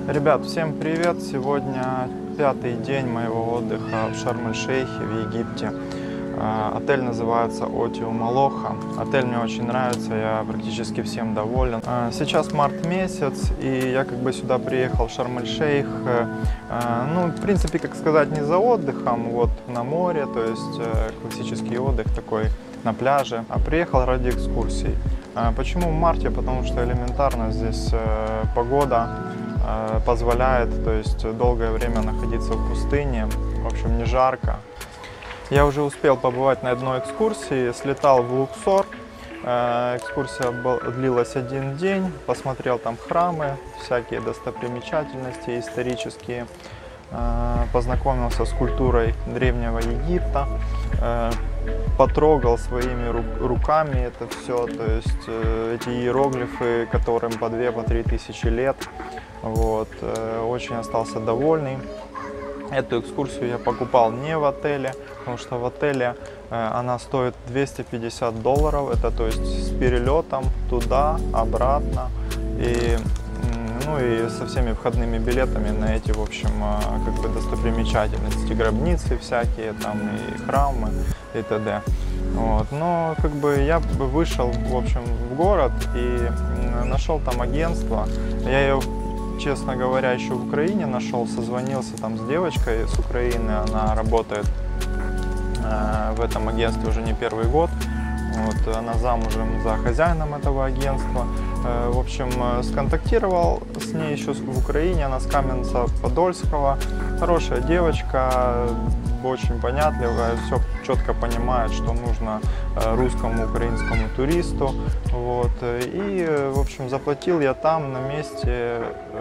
Ребят, всем привет! Сегодня пятый день моего отдыха в Шарм-эль-Шейхе в Египте. Отель называется Otium Aloha. Отель мне очень нравится, я практически всем доволен. Сейчас март месяц, и я как бы сюда приехал в Шарм-эль-Шейх. Ну, в принципе, как сказать, не за отдыхом, вот на море, то есть классический отдых такой на пляже, а приехал ради экскурсий. Почему в марте? Потому что элементарно здесь погода позволяет, то есть долгое время находиться в пустыне, в общем, не жарко. Я уже успел побывать на одной экскурсии, слетал в Луксор. Экскурсия длилась один день, посмотрел там храмы, всякие достопримечательности исторические, познакомился с культурой древнего Египта, потрогал своими руками это все, то есть эти иероглифы, которым по 2-3 тысячи лет. Вот, очень остался довольный. Эту экскурсию я покупал не в отеле, потому что в отеле она стоит $250, это то есть с перелетом туда, обратно, и, ну и со всеми входными билетами на эти, в общем, как бы достопримечательности, гробницы всякие, там и храмы и т.д. Вот. Но как бы я вышел, в общем, в город и нашел там агентство. Я ее, честно говоря, еще в Украине нашел, созвонился там с девочкой с Украины, она работает в этом агентстве уже не первый год. Вот, она замужем за хозяином этого агентства. В общем, сконтактировал с ней еще в Украине, она с Каменца-Подольского. Хорошая девочка, очень понятливая, все четко понимает, что нужно русскому, украинскому туристу. Вот. И, в общем, заплатил я там на месте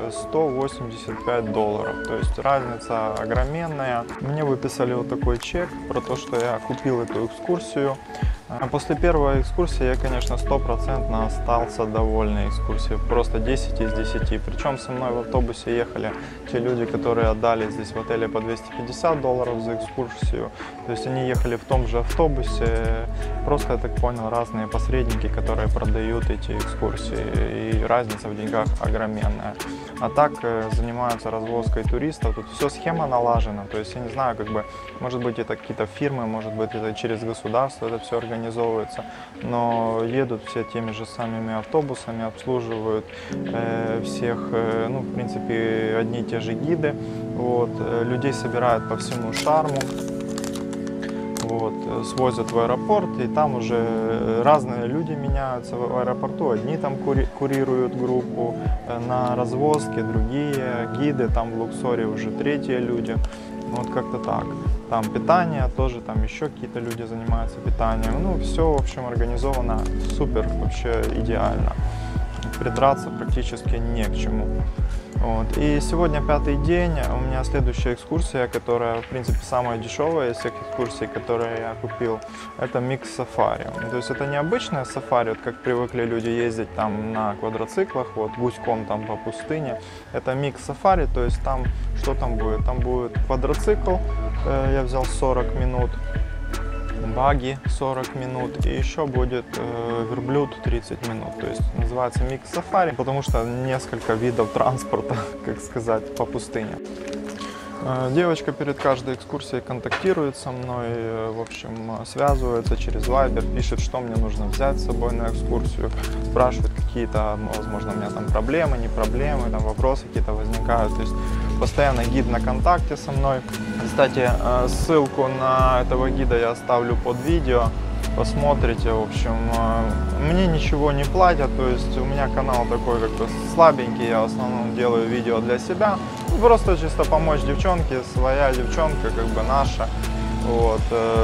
$185. То есть разница огроменная. Мне выписали вот такой чек про то, что я купил эту экскурсию. А после первой экскурсии я, конечно, 100% остался довольный экскурсией, просто 10 из 10. Причем со мной в автобусе ехали те люди, которые отдали здесь в отеле по $250 за экскурсию. То есть они ехали в том же автобусе, просто, я так понял, разные посредники, которые продают эти экскурсии, и разница в деньгах огроменная. А так занимаются развозкой туристов, тут все схема налажена, то есть я не знаю, как бы, может быть, это какие-то фирмы, может быть, это через государство это все организовывается, но едут все теми же самыми автобусами, обслуживают всех, ну, в принципе, одни и те же гиды, вот, людей собирают по всему Шарму. Вот, свозят в аэропорт, и там уже разные люди меняются в аэропорту. Одни там курируют группу на развозке, другие гиды, там в Луксоре уже третьи люди. Вот как-то так. Там питание тоже, там еще какие-то люди занимаются питанием. Ну, все, в общем, организовано супер, вообще идеально. Придраться практически не к чему. Вот. И сегодня пятый день, у меня следующая экскурсия, которая, в принципе, самая дешевая из всех экскурсий, которые я купил, это микс-сафари. То есть это не обычное сафари, вот как привыкли люди ездить там на квадроциклах, вот гуськом там по пустыне. Это микс-сафари, то есть там, что там будет? Там будет квадроцикл, я взял 40 минут. Баги 40 минут и еще будет верблюд 30 минут, то есть называется микс сафари, потому что несколько видов транспорта, как сказать, по пустыне. Девочка перед каждой экскурсией контактирует со мной, в общем, связывается через Viber, пишет, что мне нужно взять с собой на экскурсию, спрашивает какие-то, возможно, у меня там проблемы, не проблемы, там вопросы какие-то возникают, то есть постоянно гид на контакте со мной. Кстати, ссылку на этого гида я оставлю под видео, посмотрите, в общем, мне ничего не платят, то есть у меня канал такой как бы слабенький, я в основном делаю видео для себя, просто чисто помочь девчонке, своя девчонка, как бы наша, вот,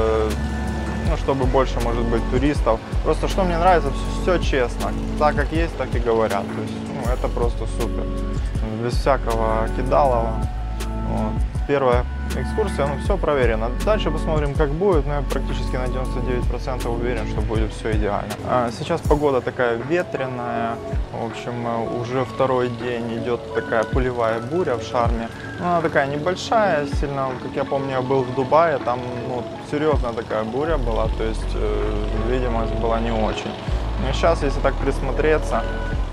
ну, чтобы больше, может быть, туристов. Просто что мне нравится, все честно, так как есть, так и говорят, то есть, ну, это просто супер, без всякого кидалова. Вот. Первая экскурсия, ну, все проверено. Дальше посмотрим, как будет, но я практически на 99% уверен, что будет все идеально. Сейчас погода такая ветреная, в общем, уже второй день идет такая пылевая буря в Шарме. Ну, она такая небольшая, сильно, как я помню, я был в Дубае, там, ну, серьезная такая буря была, то есть видимость была не очень. Но сейчас, если так присмотреться,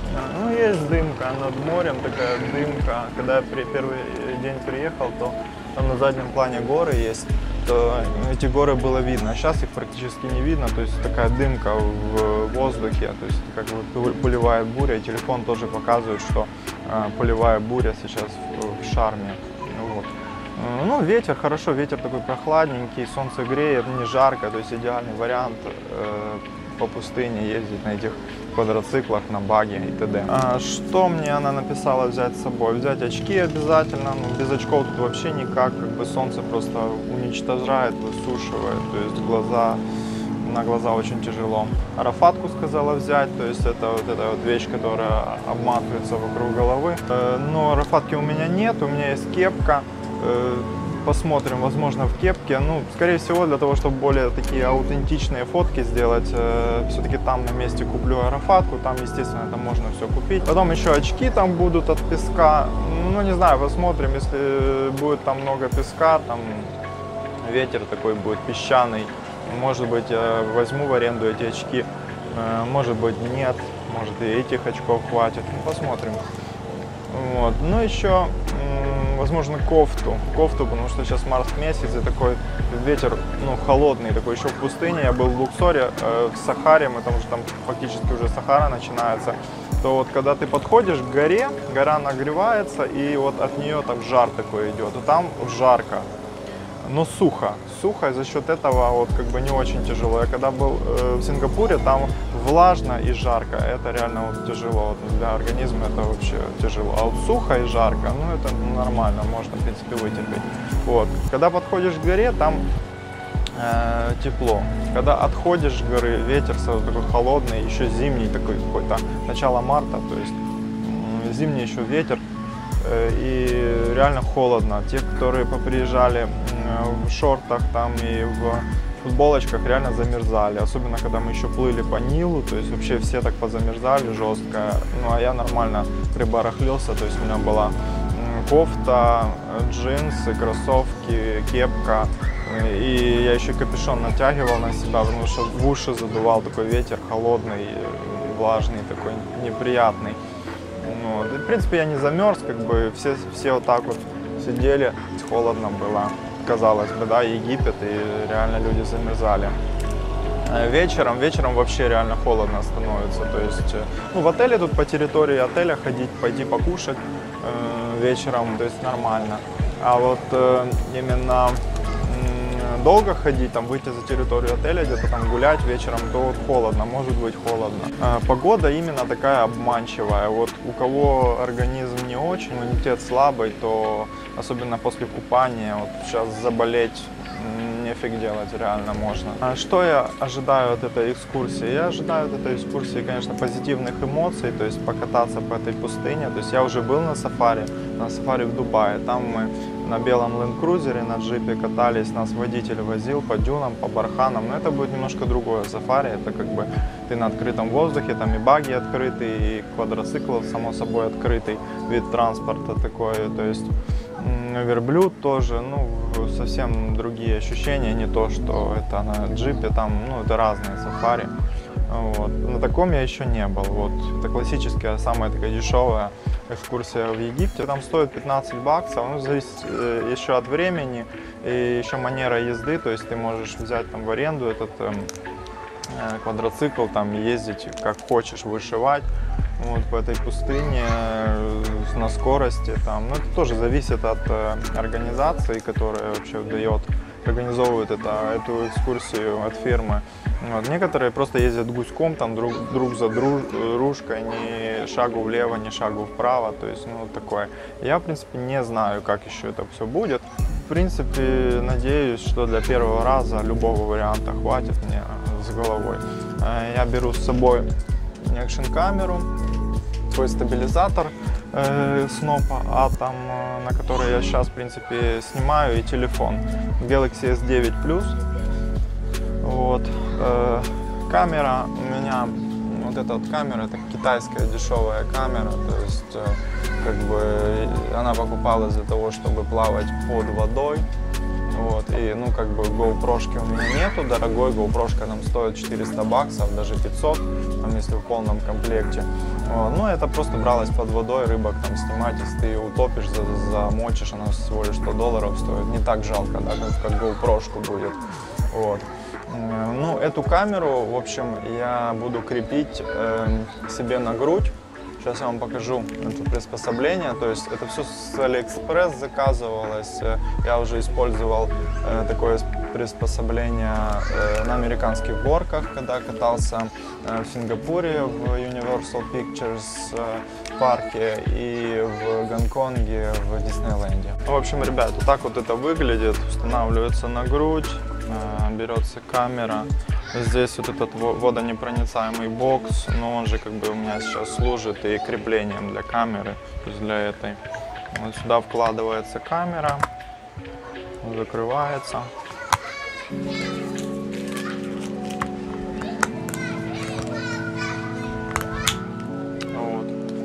Ну, есть дымка над морем, такая дымка. Когда я первый день приехал, то там на заднем плане горы есть, то эти горы было видно. А сейчас их практически не видно, то есть такая дымка в воздухе, то есть как бы пылевая буря. И телефон тоже показывает, что пылевая буря сейчас в Шарме. Вот. Ну, ветер, хорошо, ветер такой прохладненький, солнце греет, не жарко, то есть идеальный вариант по пустыне ездить на этих квадроциклах, на баге и т.д. Что мне она написала взять с собой? Взять очки обязательно, ну, без очков тут вообще никак, как бы солнце просто уничтожает, высушивает, то есть на глаза очень тяжело. Арафатку сказала взять, то есть это вот эта вот вещь, которая обматывается вокруг головы. Но арафатки у меня нет, у меня есть кепка. Посмотрим, возможно, в кепке. Ну, скорее всего, для того, чтобы более такие аутентичные фотки сделать, все-таки там на месте куплю арафатку. Там, естественно, это можно все купить. Потом еще очки там будут от песка. Ну, не знаю, посмотрим, если будет там много песка, там ветер такой будет песчаный. Может быть, я возьму в аренду эти очки, может быть, нет, может и этих очков хватит. Ну, посмотрим. Вот. Ну, еще, возможно, кофту, потому что сейчас март месяц, и такой ветер, ну, холодный, такой еще в пустыне. Я был в Луксоре, в Сахаре, мы там уже, там фактически уже Сахара начинается. То вот, когда ты подходишь к горе, гора нагревается, и вот от нее там жар такой идет, и там жарко. Но сухо, и за счет этого вот как бы не очень тяжело. Я когда был в Сингапуре, там влажно и жарко, это реально вот тяжело, вот для организма это вообще тяжело. А вот сухо и жарко, ну это нормально, можно в принципе вытерпеть. Вот. Когда подходишь к горе, там тепло. Когда отходишь с горы, ветер сразу такой холодный, еще зимний такой какой-то, начало марта, то есть зимний еще ветер. И реально холодно. Те, которые поприезжали в шортах там и в футболочках, реально замерзали. Особенно, когда мы еще плыли по Нилу, то есть вообще все так позамерзали жестко. Ну, а я нормально прибарахлился, то есть у меня была кофта, джинсы, кроссовки, кепка. И я еще капюшон натягивал на себя, потому что в уши задувал такой ветер холодный, влажный, такой неприятный. Ну, в принципе, я не замерз, как бы все вот так вот сидели, холодно было, казалось бы, да, Египет, и реально люди замерзали. Вечером вообще реально холодно становится, то есть, ну, в отеле тут по территории отеля ходить, пойти покушать вечером, то есть нормально. А вот именно долго ходить, там выйти за территорию отеля, где-то там гулять вечером, то вот холодно, может быть холодно. Погода именно такая обманчивая. Вот у кого организм не очень, иммунитет слабый, то особенно после купания, вот сейчас заболеть нефиг делать, реально можно. Что я ожидаю от этой экскурсии? Я ожидаю от этой экскурсии, конечно, позитивных эмоций, то есть покататься по этой пустыне. То есть я уже был на сафари в Дубае, там мы на белом ленд-крузере, на джипе катались, нас водитель возил по дюнам, по барханам, но это будет немножко другое сафари, это как бы ты на открытом воздухе, там и баги открытый, и квадроцикл, само собой, открытый вид транспорта такой, то есть верблюд тоже, ну, совсем другие ощущения, не то, что это на джипе, там, ну, это разные сафари. Вот. На таком я еще не был. Вот. Это классическая, самая такая дешевая экскурсия в Египте. Там стоит 15 баксов, ну, зависит еще от времени и еще манера езды, то есть ты можешь взять там в аренду этот квадроцикл, там ездить как хочешь, вышивать вот по этой пустыне на скорости. Там. Но это тоже зависит от организации, которая вообще организовывает эту экскурсию от фирмы. Вот. Некоторые просто ездят гуськом, там друг за дружкой, ни шагу влево, ни шагу вправо, то есть, ну, такое. Я, в принципе, не знаю, как еще это все будет. В принципе, надеюсь, что для первого раза любого варианта хватит мне с головой. Я беру с собой экшн-камеру, свой стабилизатор Snopa Atom, на который я сейчас, в принципе, снимаю, и телефон Galaxy S9 Plus. Вот. Камера у меня, вот эта вот камера, это китайская дешевая камера, то есть как бы она покупалась для того, чтобы плавать под водой. Вот, и, ну, как бы GoPro-шки у меня нету, дорогой GoPro-шка нам стоит 400 баксов, даже 500, там, если в полном комплекте. Вот. Ну, это просто бралось под водой, рыбок там снимать, если ты ее утопишь, замочишь, она всего лишь $100 стоит. Не так жалко, да, как GoPro-шку будет. Вот. Ну, эту камеру, в общем, я буду крепить себе на грудь. Сейчас я вам покажу это приспособление. То есть это все с AliExpress заказывалось. Я уже использовал такое приспособление на американских горках, когда катался в Сингапуре в Universal Pictures парке и в Гонконге в Диснейленде. В общем, ребят, вот так вот это выглядит. Устанавливается на грудь, берется камера. Здесь вот этот водонепроницаемый бокс, но он же как бы у меня сейчас служит и креплением для камеры, то есть для этой. Вот сюда вкладывается камера, закрывается. Вот.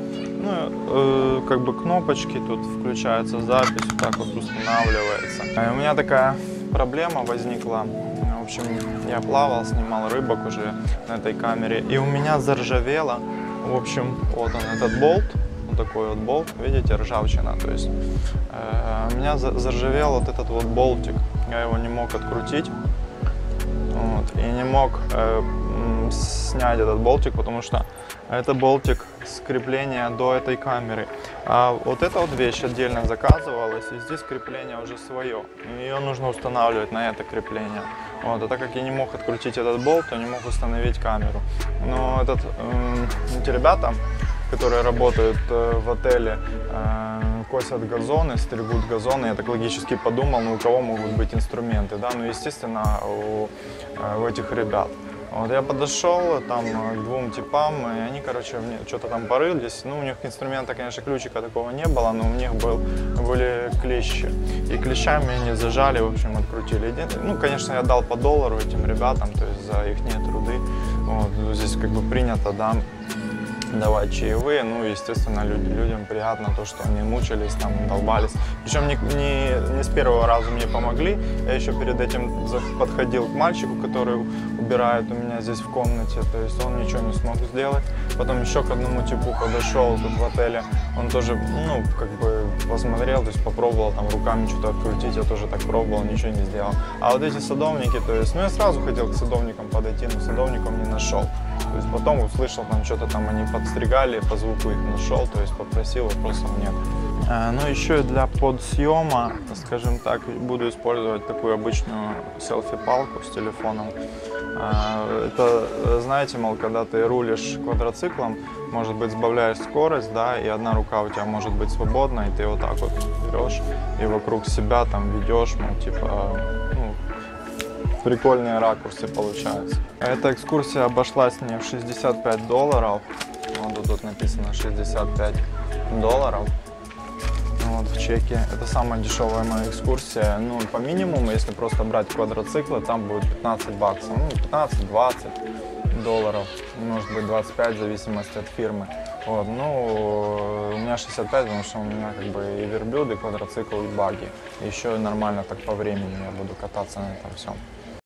Ну, как бы кнопочки, тут включается запись, вот так вот устанавливается. И у меня такая проблема возникла. В общем, я плавал, снимал рыбок уже на этой камере, и у меня заржавело. В общем, вот он, этот болт, вот такой вот болт, видите, ржавчина. То есть у меня заржавел вот этот вот болтик, я его не мог открутить, вот, и не мог снять этот болтик, потому что это болтик с крепления до этой камеры. А вот эта вот вещь отдельно заказывалась, и здесь крепление уже свое. Ее нужно устанавливать на это крепление. Вот, а так как я не мог открутить этот болт, то не мог установить камеру. Но эти ребята, которые работают в отеле, косят газоны, стригут газоны, я так логически подумал, ну у кого могут быть инструменты, да, ну естественно у этих ребят. Вот я подошел там к двум типам, и они, короче, что-то там порылись. Ну, у них инструмента, конечно, ключика такого не было, но у них были клещи. И клещами они зажали, в общем, открутили. Ну, конечно, я дал по $1 этим ребятам, то есть за их труды. Вот, здесь как бы принято, да, давать чаевые, ну, естественно, людям приятно то, что они мучились, там, долбались. Причем не с первого раза мне помогли, я еще перед этим подходил к мальчику, который убирает у меня здесь в комнате, то есть он ничего не смог сделать. Потом еще к одному типу подошел тут в отеле, он тоже, ну, как бы посмотрел, то есть попробовал там руками что-то открутить, я тоже так пробовал, ничего не сделал. А вот эти садовники, то есть, ну, я сразу хотел к садовникам подойти, но садовников не нашел. То есть потом услышал, там что-то там они подстригали, по звуку их нашел, то есть попросил, вопросов нет. Ну еще для подсъема, скажем так, буду использовать такую обычную селфи-палку с телефоном. Это, знаете, мол, когда ты рулишь квадроциклом, может быть, сбавляешь скорость, да, и одна рука у тебя может быть свободна, и ты вот так вот берешь и вокруг себя там ведешь, мол, типа, ну, прикольные ракурсы получаются. Эта экскурсия обошлась мне в $65. Вот тут написано $65. Вот в чеке. Это самая дешевая моя экскурсия. Ну, по минимуму, если просто брать квадроциклы, там будет $15. Ну, 15-20 долларов, может быть 25, в зависимости от фирмы. Вот, ну, у меня 65, потому что у меня как бы и верблюд, и квадроцикл, и багги. Еще и нормально так по времени я буду кататься на этом всем.